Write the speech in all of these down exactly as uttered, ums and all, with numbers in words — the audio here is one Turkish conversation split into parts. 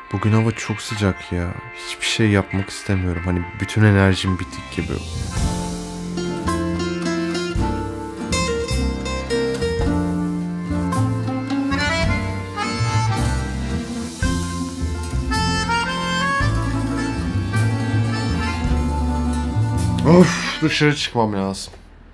Bugün hava çok sıcak ya. Hiçbir şey yapmak istemiyorum. Hani bütün enerjim bitik gibi. Of, dışarı çıkmam lazım.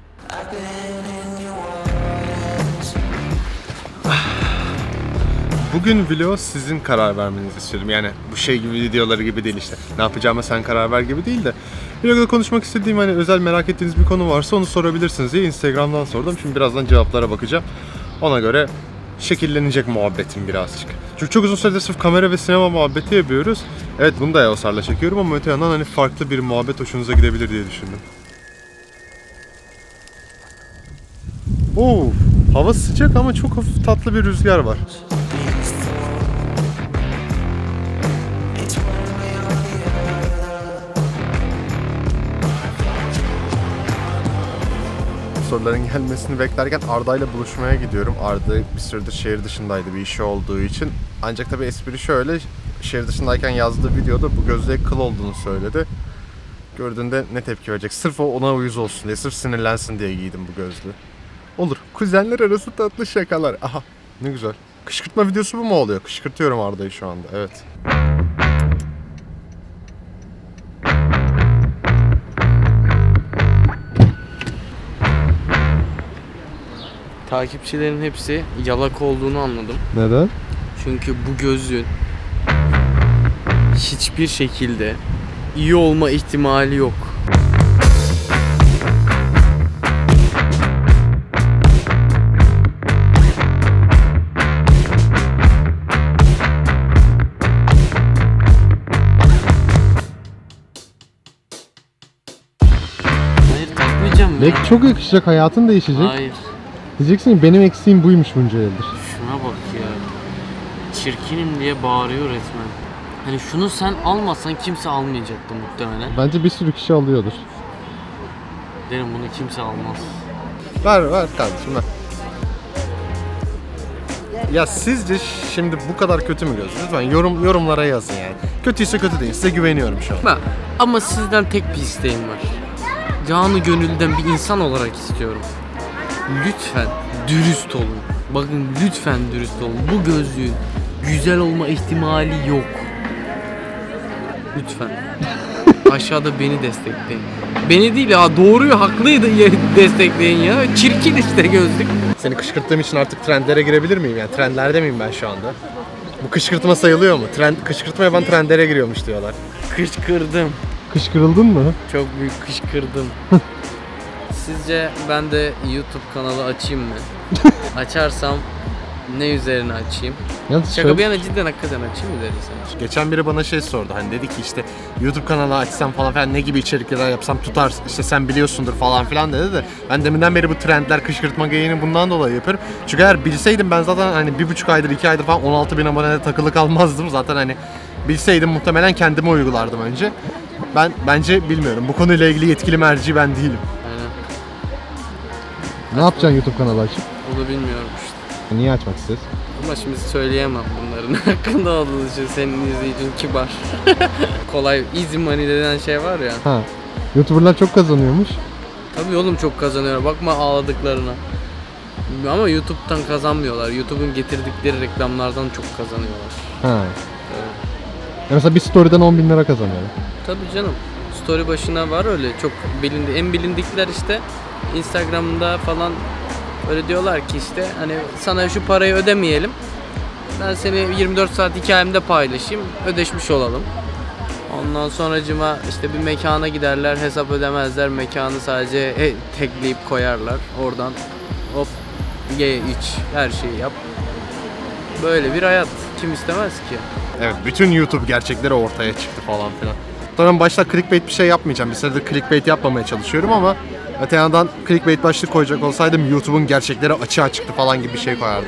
Bugün vlog sizin karar vermenizi istiyorum. Yani bu şey gibi videoları gibi değil işte. Ne yapacağıma sen karar ver gibi değil de. Vlogda konuşmak istediğim hani özel merak ettiğiniz bir konu varsa onu sorabilirsiniz diye Instagram'dan sordum. Şimdi birazdan cevaplara bakacağım. Ona göre şekillenecek muhabbetim birazcık. Çünkü çok uzun süredir sırf kamera ve sinema muhabbeti yapıyoruz. Evet, bunu da Eosar'la çekiyorum ama öte yandan hani farklı bir muhabbet hoşunuza gidebilir diye düşündüm. Oo, hava sıcak ama çok hafif tatlı bir rüzgar var. Soruların gelmesini beklerken Arda'yla buluşmaya gidiyorum. Arda bir süredir şehir dışındaydı bir işi olduğu için. Ancak tabii espri şöyle, şehir dışındayken yazdığı videoda bu gözlüğe kıl olduğunu söyledi. Gördüğünde ne tepki verecek? Sırf o ona uyuz olsun diye, sırf sinirlensin diye giydim bu gözlüğü. Olur. Kuzenler arası tatlı şakalar. Aha, ne güzel. Kışkırtma videosu bu mu oluyor? Kışkırtıyorum Arda'yı şu anda, evet. Takipçilerin hepsi yalak olduğunu anladım. Neden? Çünkü bu gözlüğün hiçbir şekilde iyi olma ihtimali yok. Hayır, takmayacağım. Belki çok yakışacak, hayatın değişecek. Hayır. Diyeceksin ki benim eksiğim buymuş bunca yıldır. Şuna bak ya. Çirkinim diye bağırıyor resmen. Hani şunu sen almasan kimse almayacaktı muhtemelen. Bence bir sürü kişi alıyordur. Derim bunu kimse almaz. Ver ver kardeşim ver. Ya sizce şimdi bu kadar kötü mü gözüküyor? Lütfen yorum, yorumlara yazın yani. Kötüyse kötü değil. Size güveniyorum şu an. Ben, ama sizden tek bir isteğim var. Canı gönülden bir insan olarak istiyorum. Lütfen dürüst olun. Bakın lütfen dürüst olun. Bu gözlüğün güzel olma ihtimali yok. Lütfen. Aşağıda beni destekleyin. Beni değil ya, doğruyu haklıydı destekleyin ya. Çirkin işte gözlük. Seni kışkırttığım için artık trendlere girebilir miyim? Yani trendlerde miyim ben şu anda? Bu kışkırtma sayılıyor mu? Trend, kışkırtmaya ben trendlere giriyormuş diyorlar. Kışkırdım. Kışkırıldın mı? Çok büyük kışkırdım. Sizce ben de YouTube kanalı açayım mı? Açarsam ne üzerine açayım? Yalnız Şaka şöyle... bir yana cidden hakikaten açayım mı dedin? Geçen biri bana şey sordu, hani dedi ki işte YouTube kanalı açsam falan filan ne gibi içerikler yapsam tutar, işte sen biliyorsundur falan filan dedi de ben deminden beri bu trendler, kışkırtma geyini bundan dolayı yapıyorum. Çünkü eğer bilseydim ben zaten hani bir buçuk aydır iki aydır falan on altı bin abonede takılı kalmazdım zaten, hani bilseydim muhtemelen kendime uygulardım önce. Ben bence bilmiyorum, bu konuyla ilgili yetkili merci ben değilim. Aynen. Ne yapacaksın YouTube kanalı açıp? Onu bilmiyorum işte. Niye açmak istiyorsun? Ama şimdi söyleyemem bunların hakkında olduğu için, senin izleyicin kibar. Kolay, easy money denen şey var ya. Ha. YouTuber'lar çok kazanıyormuş. Tabii oğlum, çok kazanıyor. Bakma ağladıklarına. Ama YouTube'dan kazanmıyorlar. YouTube'un getirdikleri reklamlardan çok kazanıyorlar. Ha. Evet. Ya mesela bir story'den on bin lira kazanıyor. Tabii canım. Story başına var öyle çok bilindi. En bilindikler işte Instagram'da falan öyle diyorlar ki işte hani sana şu parayı ödemeyelim. Ben seni yirmi dört saat hikayemde paylaşayım. Ödeşmiş olalım. Ondan sonracıma işte bir mekana giderler, hesap ödemezler. Mekanı sadece he, tekleyip koyarlar. Oradan hop ye iç, her şeyi yap. Böyle bir hayat kim istemez ki? Evet, bütün YouTube gerçekleri ortaya çıktı falan filan. Tamam, başta clickbait bir şey yapmayacağım. Bir süredir clickbait yapmamaya çalışıyorum ama öte yandan clickbait başlık koyacak olsaydım YouTube'un gerçekleri açığa çıktı falan gibi bir şey koyardım.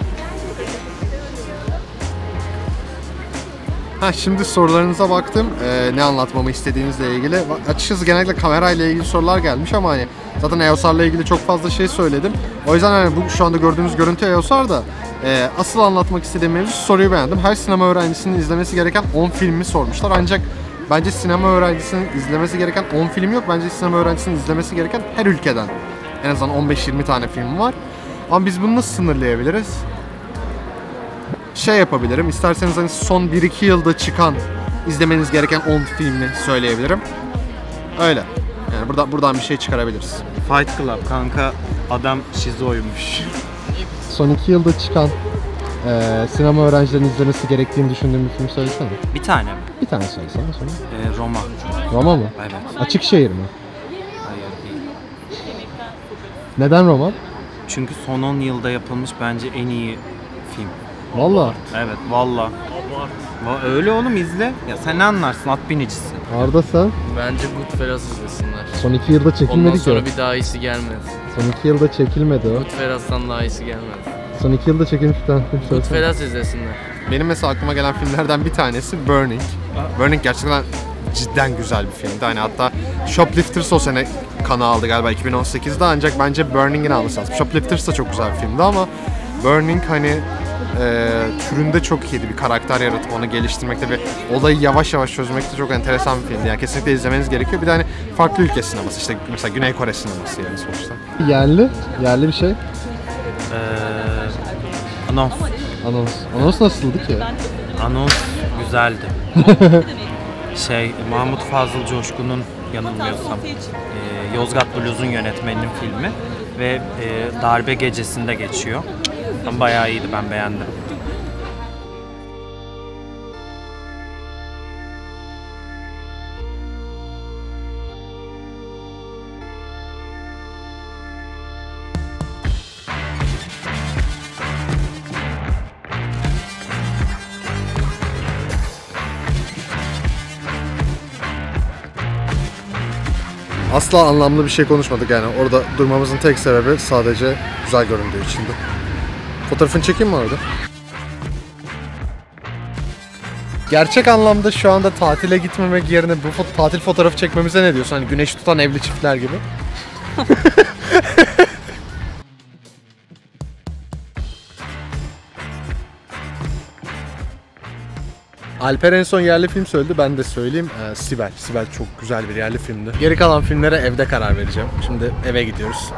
Ha, şimdi sorularınıza baktım. Ee, ne anlatmamı istediğinizle ilgili. Açıkçası genellikle kamerayla ilgili sorular gelmiş ama hani zaten Eosar'la ilgili çok fazla şey söyledim. O yüzden hani bu şu anda gördüğünüz görüntü Eosar da Ee, asıl anlatmak istediğim mevzu, soruyu beğendim. Her sinema öğrencisinin izlemesi gereken on filmi sormuşlar. Ancak bence sinema öğrencisinin izlemesi gereken on film yok. Bence sinema öğrencisinin izlemesi gereken her ülkeden en azından on beş yirmi tane film var. Ama biz bunu nasıl sınırlayabiliriz? Şey yapabilirim. İsterseniz hani son bir iki yılda çıkan izlemeniz gereken on filmi söyleyebilirim. Öyle. Yani burada buradan bir şey çıkarabiliriz. Fight Club kanka, adam şizoymuş. Son iki yılda çıkan eee sinema öğrencilerinin izlemesi gerektiğini düşündüğüm bir film söylesene. Bir tane mi? Bir tane söylesene sonra. Ee, Roma. Roma mı? Evet. Açık şehir mi? Hayır değil. Neden Roma? Çünkü son on yılda yapılmış bence en iyi film. Valla. Evet valla. Va- Öyle oğlum, izle. Ya sen ne anlarsın, at binicisi. Arda sen Bence Goodfellas izlesinler. son iki yılda Ondan çekilmedi sonra ki. bir daha iyisi gelmez. Son iki yılda çekilmedi o. Goodfellas'tan daha iyisi gelmez. Son iki yılda çekilmiş bir tane film söylesene. Goodfellas izlesinler. Benim mesela aklıma gelen filmlerden bir tanesi Burning. Burning gerçekten cidden güzel bir filmdi. Hani hatta Shoplifters o sene kana aldı galiba iki bin on sekizde, ancak bence Burning'in alması lazım. Shoplifters da çok güzel bir filmdi ama Burning hani e, türünde çok iyiydi. Bir karakter yaratıp onu geliştirmekte ve olayı yavaş yavaş çözmekte çok enteresan bir filmdi. Yani kesinlikle izlemeniz gerekiyor. Bir de hani farklı ülke sineması, işte mesela Güney Kore sineması yani sonuçta. Yerli. Yerli bir şey. Ee, anons. Anons. Anons nasıldı ki? Anons güzeldi. şey, Mahmut Fazıl Coşkun'un, yanılmıyorsam, e, Yozgat Blues'un yönetmeninin filmi ve e, darbe gecesinde geçiyor. Ama bayağı iyiydi, ben beğendim. Asla anlamlı bir şey konuşmadık yani. Orada durmamızın tek sebebi sadece güzel göründüğü içindi. Fotoğrafını çekeyim mi orada? Gerçek anlamda şu anda tatile gitmemek yerine bu fo- tatil fotoğrafı çekmemize ne diyorsun? Hani güneş tutan evli çiftler gibi. Alper en son yerli film söyledi, ben de söyleyeyim. Ee, Sibel. Sibel çok güzel bir yerli filmdi. Geri kalan filmlere evde karar vereceğim. Şimdi eve gidiyoruz.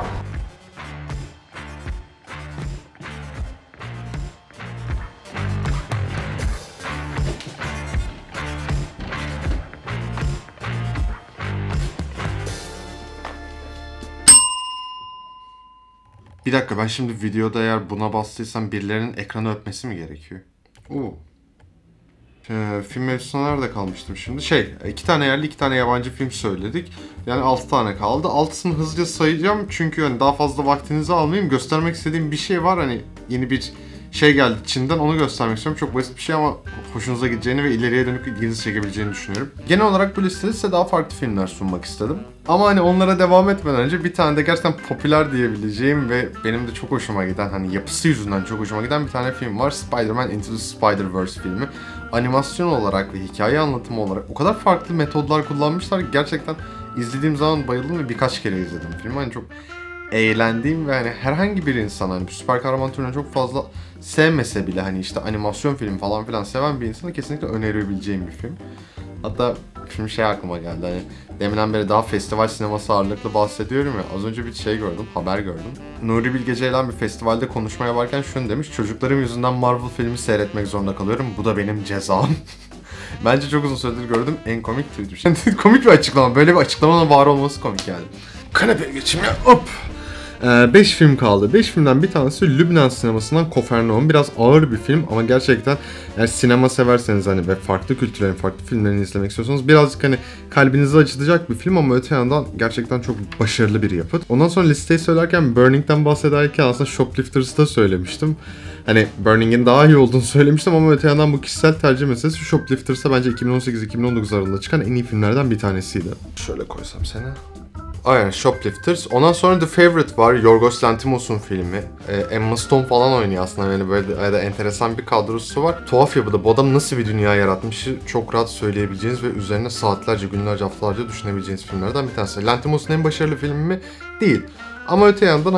Bir dakika, ben şimdi videoda eğer buna bastıysam birilerinin ekranı öpmesi mi gerekiyor? Oo. Ee, film mevzusuna nerede kalmıştım şimdi? Şey, iki tane yerli, iki tane yabancı film söyledik. Yani altı tane kaldı. Altısını hızlıca sayacağım çünkü hani daha fazla vaktinizi almayayım. Göstermek istediğim bir şey var, hani yeni bir şey geldi Çin'den, onu göstermek istiyorum. Çok basit bir şey ama hoşunuza gideceğini ve ileriye dönük ilginizi çekebileceğini düşünüyorum. Genel olarak bu listede size daha farklı filmler sunmak istedim. Ama hani onlara devam etmeden önce bir tane de gerçekten popüler diyebileceğim ve benim de çok hoşuma giden, hani yapısı yüzünden çok hoşuma giden bir tane film var. Spider-Man Into the Spider-Verse filmi. Animasyon olarak ve hikaye anlatımı olarak o kadar farklı metodlar kullanmışlar ki gerçekten izlediğim zaman bayıldım ve birkaç kere izledim filmi. Hani çok eğlendiğim ve hani herhangi bir insan, hani süper kahraman türünü çok fazla sevmese bile, hani işte animasyon film falan filan seven bir insana kesinlikle önerebileceğim bir film. Hatta film şey aklıma geldi, hani deminden beri daha festival sineması ağırlıklı bahsediyorum ya, az önce bir şey gördüm, haber gördüm. Nuri Bilge Ceylan bir festivalde konuşmaya varken şunu demiş: çocuklarım yüzünden Marvel filmi seyretmek zorunda kalıyorum, bu da benim cezam. Bence çok uzun süredir gördüm en komik tweet. Komik bir açıklama, böyle bir açıklamanın var olması komik yani. Kanepeye geçeyim ya, hop! beş ee, film kaldı. beş filmden bir tanesi Lübnan sinemasından Kofernaum. Biraz ağır bir film ama gerçekten eğer sinema severseniz hani ve farklı kültürlerin, farklı filmlerini izlemek istiyorsanız birazcık hani kalbinizi acıtacak bir film ama öte yandan gerçekten çok başarılı bir yapıt. Ondan sonra listeyi söylerken Burning'den bahsederken aslında Shoplifters'ı da söylemiştim. Hani Burning'in daha iyi olduğunu söylemiştim ama öte yandan bu kişisel tercih meselesi. Shoplifters'a bence iki bin on sekiz iki bin on dokuz arasında çıkan en iyi filmlerden bir tanesiydi. Şöyle koysam seni. Aynen, Shoplifters. Ondan sonra The Favourite var. Yorgos Lanthimos'un filmi. Ee, Emma Stone falan oynuyor aslında. Yani böyle de, de enteresan bir kadrosu var. Tuhaf yapıda. Bu adam nasıl bir dünya yaratmış çok rahat söyleyebileceğiniz ve üzerine saatlerce, günlerce, haftalarca düşünebileceğiniz filmlerden bir tanesi. Lanthimos'un en başarılı filmi mi? Değil. Ama öte yandan hani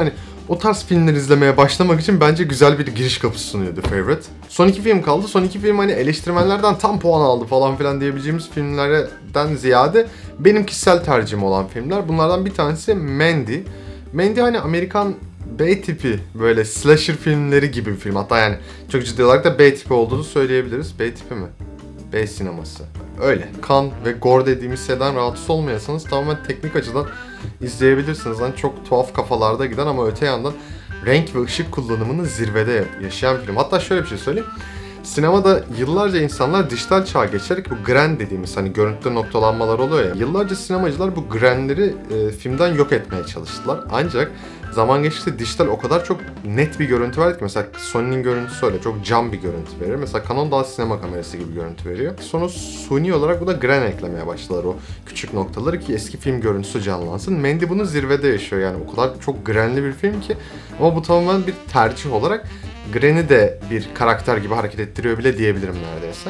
O tarz filmler izlemeye başlamak için bence güzel bir giriş kapısı sunuyor The Favourite. Son iki film kaldı. Son iki film hani eleştirmenlerden tam puan aldı falan filan diyebileceğimiz filmlerden ziyade benim kişisel tercihim olan filmler. Bunlardan bir tanesi Mandy. Mandy hani Amerikan B tipi böyle slasher filmleri gibi bir film. Hatta yani çok ciddi olarak da B tipi olduğunu söyleyebiliriz. B tipi mi? B sineması. Öyle. Kan ve gore dediğimiz şeyden rahatsız olmayasanız tamamen teknik açıdan izleyebilirsiniz. Yani çok tuhaf kafalarda giden ama öte yandan renk ve ışık kullanımını zirvede yaşayan bir film. Hatta şöyle bir şey söyleyeyim. Sinemada yıllarca insanlar dijital çağa geçerek bu grain dediğimiz hani görüntüde noktalanmalar oluyor ya. Yıllarca sinemacılar bu grainleri e, filmden yok etmeye çalıştılar. Ancak zaman geçtikçe dijital o kadar çok net bir görüntü verdi ki mesela Sony'nin görüntüsü öyle çok cam bir görüntü verir. Mesela Canon daha sinema kamerası gibi görüntü veriyor. Sonra Sony olarak bu da grain eklemeye başladılar o küçük noktaları ki eski film görüntüsü canlansın. Mandy bunu zirvede yaşıyor yani o kadar çok grainli bir film ki ama bu tamamen bir tercih olarak Grain'i de bir karakter gibi hareket ettiriyor bile diyebilirim neredeyse.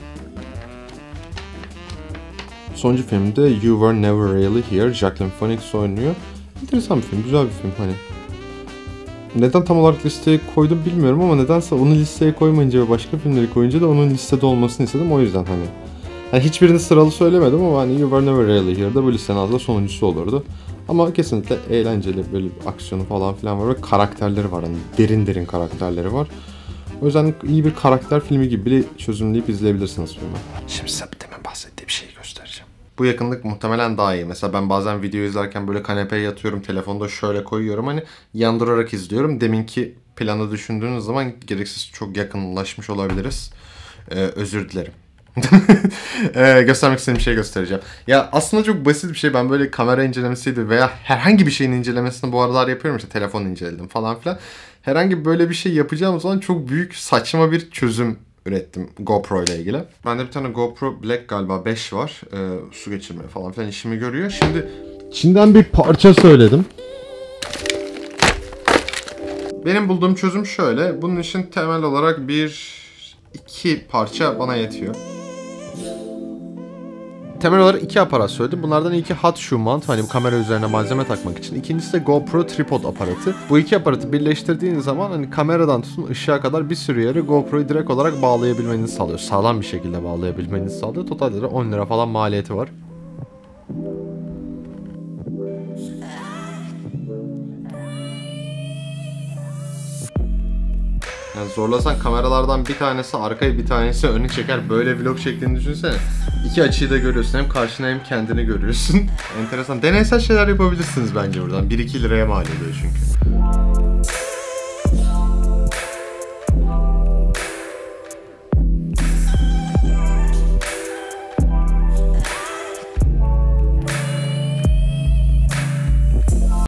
Sonuncu filmde You Were Never Really Here, Joaquin Phoenix oynuyor. Enteresan bir film, güzel bir film hani. Neden tam olarak listeye koydum bilmiyorum ama nedense onu listeye koymayınca ve başka filmleri koyunca da onun listede olmasını istedim o yüzden hani. Yani hiçbirini sıralı söylemedim ama hani You Were Never Really Here'da bu listenin aslında sonuncusu olurdu. Ama kesinlikle eğlenceli böyle bir aksiyonu falan filan var ve karakterleri var hani derin derin karakterleri var. O yüzden iyi bir karakter filmi gibi bile çözümleyip izleyebilirsiniz filmi. Şimdi size demin bahsettiğim şeyi göstereceğim. Bu yakınlık muhtemelen daha iyi. Mesela ben bazen video izlerken böyle kanepeye yatıyorum, telefonda şöyle koyuyorum hani yandırarak izliyorum. Deminki planı düşündüğünüz zaman gereksiz çok yakınlaşmış olabiliriz. Ee, özür dilerim. ee, göstermek istediğim bir şey göstereceğim. Ya aslında çok basit bir şey. Ben böyle kamera incelemesiydi veya herhangi bir şeyin incelemesini bu aralar yapıyorum işte telefon inceledim falan filan. Herhangi böyle bir şey yapacağım zaman çok büyük saçma bir çözüm ürettim GoPro ile ilgili. Bende bir tane GoPro Black galiba beş var. Ee, su geçirme falan filan işimi görüyor. Şimdi İçinden bir parça söyledim. benim bulduğum çözüm şöyle. Bunun için temel olarak bir iki parça bana yetiyor. Temel olarak iki aparat söyledim. Bunlardan ilki hot shoe mount, hani kamera üzerine malzeme takmak için. İkincisi de GoPro tripod aparatı. Bu iki aparatı birleştirdiğiniz zaman hani kameradan tutun ışığa kadar bir sürü yere GoPro'yu direkt olarak bağlayabilmenizi sağlıyor. Sağlam bir şekilde bağlayabilmenizi sağlıyor. Totalde de on lira falan maliyeti var. Yani zorlasan kameralardan bir tanesi arkaya bir tanesi öne çeker. Böyle vlog şeklini düşünsene. İki açıyı da görüyorsun. Hem karşına hem kendini görüyorsun. Enteresan. Deneysel şeyler yapabilirsiniz bence buradan. bir iki liraya mal ediyor çünkü.